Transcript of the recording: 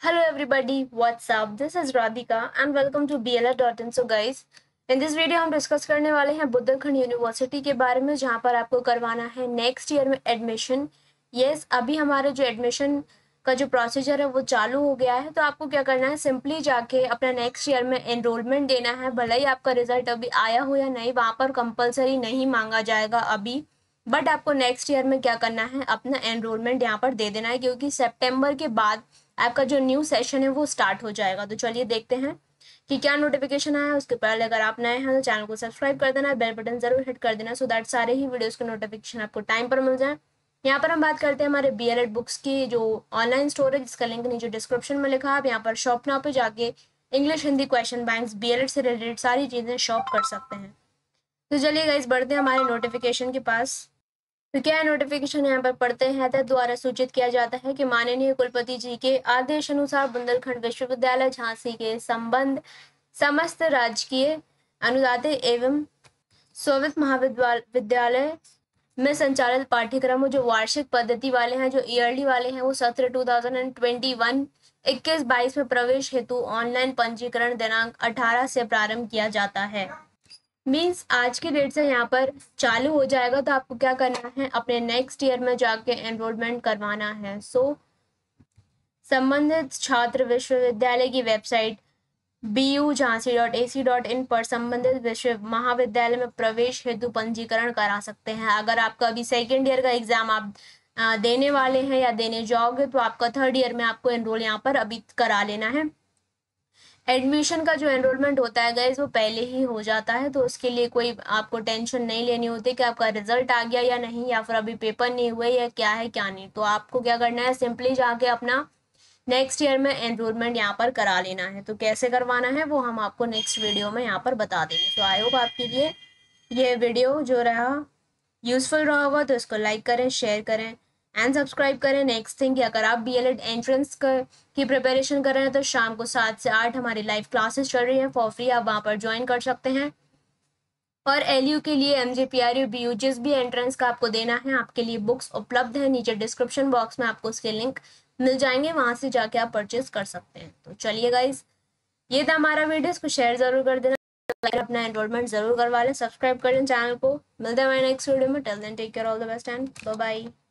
Hello everybody, what's up? This is Radhika and welcome to BLR.in. So guys, in this video हम discuss करने वाले हैं Bundelkhand university के बारे में, जहाँ पर आपको करवाना है नेक्स्ट ईयर में एडमिशन। यस, अभी हमारे जो एडमिशन का जो प्रोसीजर है वो चालू हो गया है। तो आपको क्या करना है, सिंपली जाके अपना नेक्स्ट ईयर में एनरोलमेंट देना है। भले ही आपका रिजल्ट अभी आया हो या नहीं, वहाँ पर कंपलसरी नहीं मांगा जाएगा अभी, बट आपको नेक्स्ट ईयर में क्या करना है, अपना एनरोलमेंट यहाँ पर दे देना है, क्योंकि सितंबर के बाद आपका जो न्यू सेशन है वो स्टार्ट हो जाएगा। तो चलिए देखते हैं कि क्या नोटिफिकेशन आया है। उसके पहले अगर आप नए हैं तो चैनल को सब्सक्राइब कर देना, बेल बटन जरूर हिट कर देना, सो दैट सारे ही वीडियोस के नोटिफिकेशन आपको टाइम पर मिल जाए। यहाँ पर हम बात करते हैं हमारे BLED बुक्स की जो ऑनलाइन स्टोर है, जिसका लिंक नीचे डिस्क्रिप्शन में लिखा है। आप यहाँ पर शॉप नाउ पे जाके English, Hindi, question banks, BLED से रिलेटेड सारी चीजें शॉप कर सकते हैं। तो चलिए गाइस, बढ़ते हैं हमारे नोटिफिकेशन के पास। तो क्या है नोटिफिकेशन, यहाँ पर पढ़ते हैं। द्वारा सूचित किया जाता है कि माननीय कुलपति जी के आदेश अनुसार बुंदेलखंड विश्वविद्यालय झांसी के संबंध समस्त राजकीय अनुदानित एवं स्ववित महाविद्यालय में संचालित पाठ्यक्रमों जो वार्षिक पद्धति वाले हैं, जो ईयरली वाले हैं, वो सत्र 2021 21-22 में प्रवेश हेतु ऑनलाइन पंजीकरण दिनांक 18 से प्रारंभ किया जाता है। मीन्स आज की डेट से यहाँ पर चालू हो जाएगा। तो आपको क्या करना है, अपने नेक्स्ट ईयर में जाके एनरोलमेंट करवाना है। संबंधित छात्र विश्वविद्यालय की वेबसाइट bu.jhansi.ac.in पर संबंधित विश्व महाविद्यालय में प्रवेश हेतु पंजीकरण करा सकते हैं। अगर आपका अभी सेकेंड ईयर का एग्जाम आप देने वाले हैं या देने जाओगे, तो आपका थर्ड ईयर में आपको एनरोल यहाँ पर अभी करा लेना है। एडमिशन का जो एनरोलमेंट होता है गाइस, वो पहले ही हो जाता है, तो उसके लिए कोई आपको टेंशन नहीं लेनी होती कि आपका रिजल्ट आ गया या नहीं, या फिर अभी पेपर नहीं हुए या क्या है क्या नहीं। तो आपको क्या करना है, सिंपली जाके अपना नेक्स्ट ईयर में एनरोलमेंट यहाँ पर करा लेना है। तो कैसे करवाना है वो हम आपको नेक्स्ट वीडियो में यहाँ पर बता देंगे। तो आई होप आपके लिए ये वीडियो जो रहा यूजफुल रहा होगा, तो इसको लाइक करें, शेयर करें एंड सब्सक्राइब करें। नेक्स्ट थिंग कि अगर आप BLED एंट्रेंस की प्रिपरेशन कर रहे हैं, तो शाम को 7 से 8 हमारी लाइव क्लासेस चल रही हैं फॉर फ्री, आप वहाँ पर ज्वाइन कर सकते हैं। और LU के लिए MJPRU BU जिस भी एंट्रेंस का आपको देना है, आपके लिए बुक्स उपलब्ध है। नीचे डिस्क्रिप्शन बॉक्स में आपको उसके लिंक मिल जाएंगे, वहां से जाके आप परचेज कर सकते हैं। तो चलिए गाइज, ये था हमारा वीडियो, इसको शेयर जरूर कर देना, अपना एनरोलमेंट जरूर करवा लें, सब्सक्राइब कर लें चैनल को। मिलते हैं हमारे नेक्स्ट वीडियो में। Till then take care, all the best and bye bye.